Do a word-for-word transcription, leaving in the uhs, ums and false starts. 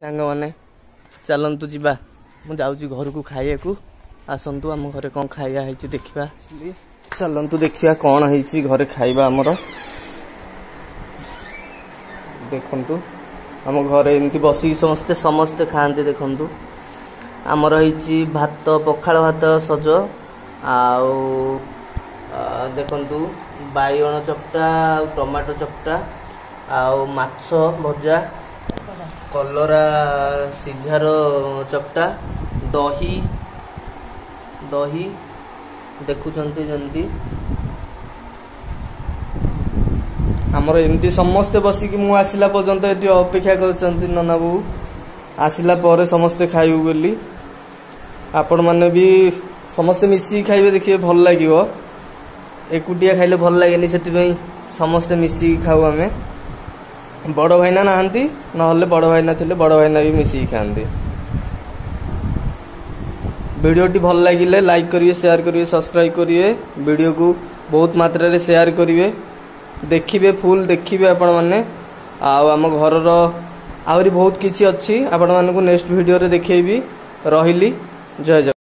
सांग मैंने चलतु जा मुझे घर को खाइया को आसतु आम घरे कौन खाइया है देखा चलतु देखा कौन है घरे खाइबा आमर देखु आम घरे एमती बस समस्ते समस्ते खाते देखु आमर है भात पखाल भात सज आउ देखु बाइगण चकटा टमाटो चकटा आउ माछ भजा कलरा सिझार चकटा दही दही देखुंती जमी आमर एमती समस्ते बसिक मु आसला पर्यंत ये अपेक्षा कर नना बो आसला पर समस्ते खाइबु बोली आपण माने भी समस्ते मिसिक खाइबे देखिए भल लागिवो एकुटिया खाइले भल लागेनी सेति समस्ते मिसिक खाऊ आमे बड़ भाईना नहांती नहले बड़ भाईना थिले बड़ भाईना भी मिसिक खांती। वीडियोटी भल लगिले लाइक करिए शेयर करिए सब्सक्राइब करिए वीडियो को बहुत मात्रा रे शेयर करिए देखिए फुल देखिए आपण माने आम घर आहरी बहुत किछि अछि आपण मानकु नेक्स्ट वीडियो रे देखैबी रहिली जय जय।